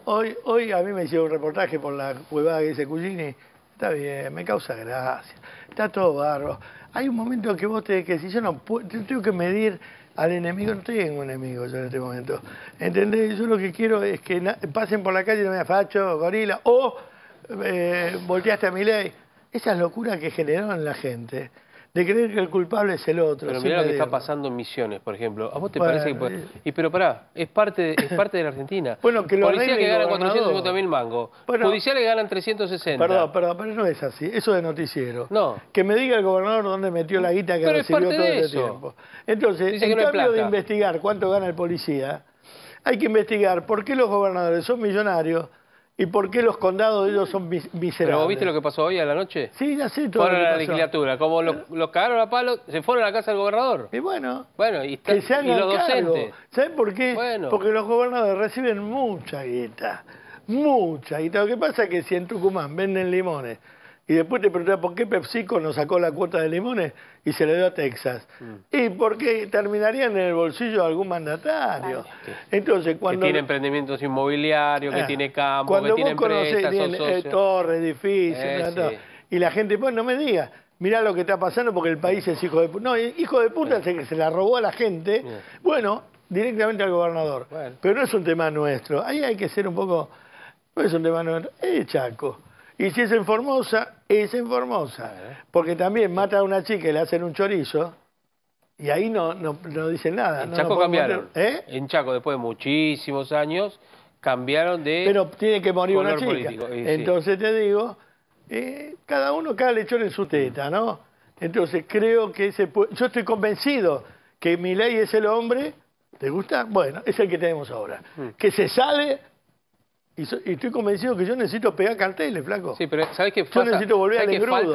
hoy a mí me hicieron un reportaje por la huevada que dice Cugini. Está bien, me causa gracia. Está todo barro. Hay un momento que vos que si yo no puedo, tengo que medir al enemigo, no tengo enemigo yo en este momento. ¿Entendés? Yo lo que quiero es que pasen por la calle y no me digan facho, gorila, o volteaste a Milei. Esas locuras que generaron en la gente, de creer que el culpable es el otro. Pero mirá lo que está pasando en Misiones, por ejemplo. ¿A vos te parece que pero pará, es parte de la Argentina. Bueno, que los policías que ganan 450.000 mangos, judiciales que ganan 360. Perdón, pero no es así. Eso de noticiero. No. Que me diga el gobernador dónde metió la guita que recibió todo este tiempo. Entonces, en cambio de investigar cuánto gana el policía, hay que investigar por qué los gobernadores son millonarios y por qué los condados de ellos son miserables. ¿Pero vos viste lo que pasó hoy a la noche? Sí, ya sé todo fueron lo que a la pasó. legislatura, como los cagaron a palo, se fueron a la casa del gobernador. Y bueno, y que se hagan los docentes. ¿Saben por qué? Bueno. Porque los gobernadores reciben mucha guita. Mucha guita. Lo que pasa es que si en Tucumán venden limones y después te preguntas por qué PepsiCo no sacó la cuota de limones y se le dio a Texas. Y porque terminarían en el bolsillo de algún mandatario. Entonces, cuando... Que tiene emprendimientos inmobiliarios, que tiene campo, que tiene empresas, son socios. Torres, edificios, sí. Y la gente, pues no me diga, mirá lo que está pasando porque el país es hijo de puta. No, hijo de puta es el que se la robó a la gente. Bueno, directamente al gobernador. Pero no es un tema nuestro. Ahí hay que ser un poco... No es un tema nuestro, es Chaco. Y si es en Formosa, es en Formosa. Porque también matan a una chica y le hacen un chorizo, y ahí no dicen nada. En Chaco cambiaron. En Chaco, después de muchísimos años, cambiaron de... Pero tiene que morir una chica. Político. Entonces te digo, cada lechón en su teta, ¿no? Entonces creo que yo estoy convencido que Milei es el hombre, ¿te gusta? Bueno, es el que tenemos ahora. Que se sale... Y estoy convencido que yo necesito pegar carteles, flaco. Sí, pero ¿sabes qué falta? Yo necesito volver al engrudo,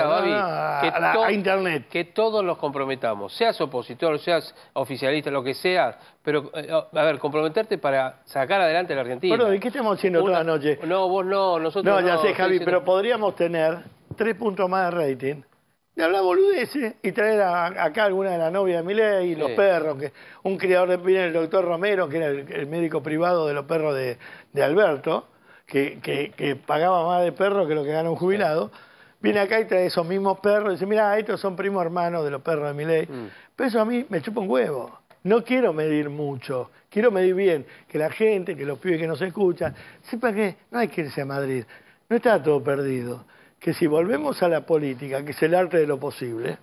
a internet. Que todos nos comprometamos, seas opositor, seas oficialista, lo que seas, pero, a ver, comprometerte para sacar adelante a la Argentina. Perdón, ¿y qué estamos haciendo toda la noche? No, vos no, nosotros no. No, ya sé, Javi, pero podríamos tener 3 puntos más de rating. Y hablar boludeces y traer acá alguna de las novias de Milei y los perros, que un criador de pines, el doctor Romero, que era el médico privado de los perros de Alberto, que pagaba más de perros que lo que gana un jubilado, viene acá y trae esos mismos perros y dice, mira, estos son primos hermanos de los perros de Milei. Pero eso a mí me chupa un huevo. No quiero medir mucho, quiero medir bien, que la gente, que los pibes que nos escuchan, sepan que no hay que irse a Madrid, no está todo perdido. Que si volvemos a la política, que es el arte de lo posible,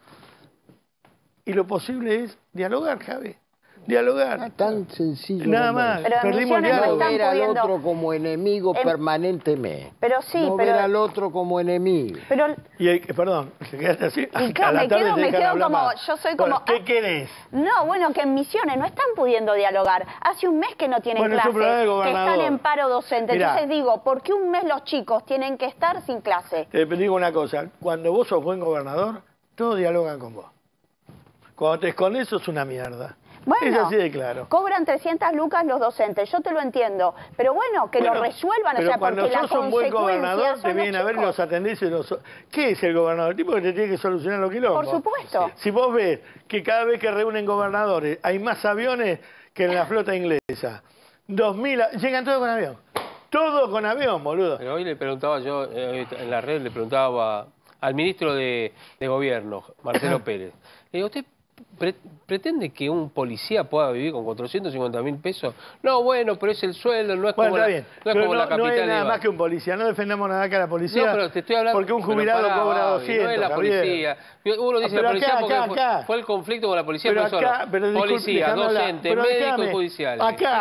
y lo posible es dialogar, Javi. Dialogar. Tan sencillo. Nada más. Perdimos el diálogo. No ver al otro como enemigo permanentemente. Pero sí, no ver al otro como enemigo. Pero... Y perdón, se quedaste así. Y claro, me quedo como, yo soy como... Bueno, ¿qué querés? No, bueno, que en Misiones no están pudiendo dialogar. Hace un mes que no tienen clases, que están en paro docente. Mirá, entonces digo, ¿por qué un mes los chicos tienen que estar sin clase? Te digo una cosa, cuando vos sos buen gobernador, todos dialogan con vos. Cuando te escondes, sos una mierda. Bueno, es así de claro. Cobran 300 lucas los docentes, yo te lo entiendo. Pero bueno, que lo resuelvan, o sea, porque la consecuencia... Cuando sos un buen gobernador, te vienen a ver y los atendés y los... ¿Qué es el gobernador? El tipo que te tiene que solucionar los quilombos. Por supuesto. Si vos ves que cada vez que reúnen gobernadores hay más aviones que en la flota inglesa. 2000... Llegan todos con avión. Todos con avión, boludo. Pero hoy le preguntaba yo, en la red le preguntaba al ministro de Gobierno, Marcelo Pérez. Le digo, ¿usted pretende que un policía pueda vivir con 450.000 pesos? No, bueno, pero es el sueldo, no es como, la capital. No es nada más que un policía, no defendamos nada que a la policía. No, pero te estoy hablando... Porque un jubilado cobra 200, no es la policía. Uno dice la policía porque fue el conflicto con la policía, pero policía, docente, médico y judicial.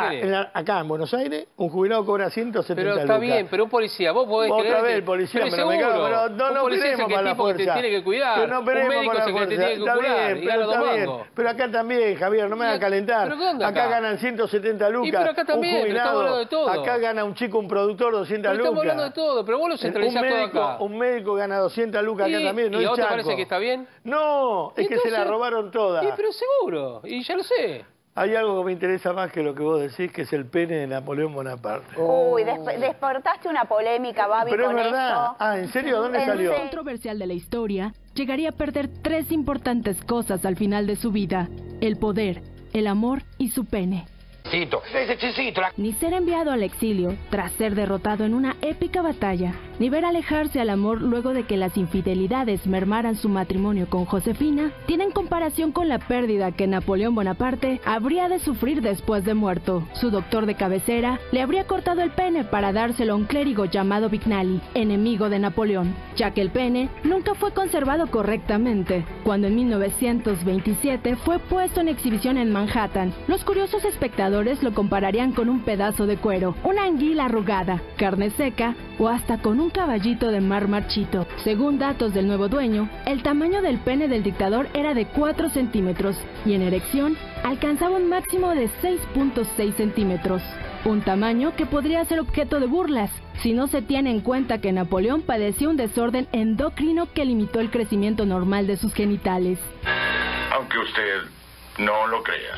Acá en Buenos Aires, un jubilado cobra 170 lucas. Pero está bien, pero un policía, vos podés creer... Otra vez el policía, pero me cago, pero no queremos para la fuerza. Que te tiene que cuidar, un médico es el que te tiene que curar y gana 2 mangos. Pero acá también, Javier, no me hagan calentar. Acá ganan 170 lucas. Pero acá también, un jubilado, estamos hablando de todo. Acá gana un chico, un productor, 200 lucas. Estamos hablando de todo, pero vos lo centralizás todo acá. Un médico gana 200 lucas acá también, no es Chaco. ¿Y a vos te parece que está bien? No, es que se la robaron todas. Sí, pero seguro, y ya lo sé. Hay algo que me interesa más que lo que vos decís, que es el pene de Napoleón Bonaparte. Uy, despertaste una polémica, Babi, pero con es verdad. eso. Ah, ¿en serio? ¿Dónde salió? El controversial de la historia llegaría a perder 3 importantes cosas al final de su vida: el poder, el amor y su pene. Ese chisito. Ni ser enviado al exilio tras ser derrotado en una épica batalla, ni ver alejarse al amor luego de que las infidelidades mermaran su matrimonio con Josefina, tienen comparación con la pérdida que Napoleón Bonaparte habría de sufrir después de muerto. Su doctor de cabecera le habría cortado el pene para dárselo a un clérigo llamado Vignali, enemigo de Napoleón, ya que el pene nunca fue conservado correctamente. Cuando en 1927 fue puesto en exhibición en Manhattan, los curiosos espectadores lo compararían con un pedazo de cuero, una anguila arrugada, carne seca o hasta con un caballito de mar marchito. Según datos del nuevo dueño, el tamaño del pene del dictador era de 4 centímetros y en erección alcanzaba un máximo de 6.6 centímetros. Un tamaño que podría ser objeto de burlas, si no se tiene en cuenta que Napoleón padecía un desorden endocrino que limitó el crecimiento normal de sus genitales. Aunque usted no lo crea.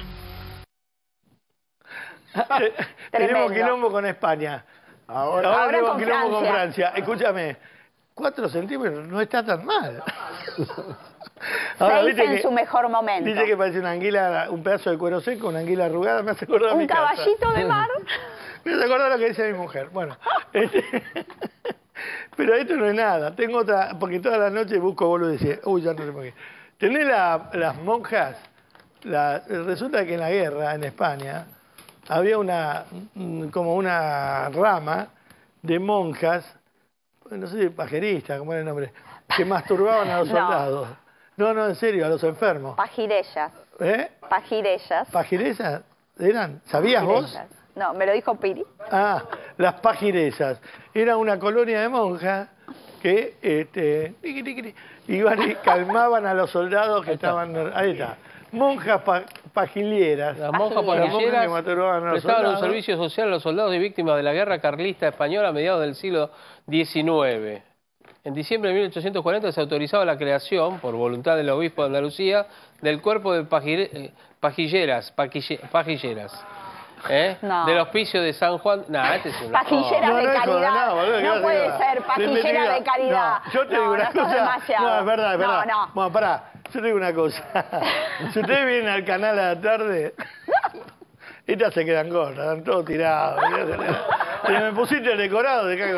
Tenemos quilombo con España. Ahora tenemos quilombo con Francia. Escúchame, 4 centímetros no está tan mal. Ahora, ¿viste en su mejor momento? Dice que parece una anguila, un pedazo de cuero seco, una anguila arrugada, me hace acordar a mi casa. ¿Un caballito de mar? Me hace acordar lo que dice mi mujer. Bueno, pero esto no es nada. Tengo otra, porque todas las noches busco boludo y decía, uy, ya no sé por qué. Tenés las monjas, resulta que en la guerra, en España, había como una rama de monjas, no sé, pajeristas, ¿cómo era el nombre? Que masturbaban a los soldados. No, en serio, a los enfermos. Pajirellas. ¿Eh? Pajirellas. ¿Pajirellas eran? ¿Sabías vos? No, me lo dijo Piri. Ah, las pajirellas. Era una colonia de monjas que iban y calmaban a los soldados que estaban... Ahí está. Monjas pajilleras. Las monjas pajilleras que masturbaban a los prestaban soldados. un servicio social a los soldados y víctimas de la guerra carlista española a mediados del siglo XIX. En diciembre de 1840 se autorizaba la creación, por voluntad del obispo de Andalucía, del cuerpo de pajilleras. No. Del hospicio de San Juan. Este es una... Pajillera de caridad. No puede ser, pajillera de caridad. No, yo te digo una cosa. No, es verdad. No. Bueno, pará, yo te digo una cosa. Si ustedes vienen al canal a la tarde, estas se quedan gordas, están todos tirados. Si me pusiste el decorado, te caigo.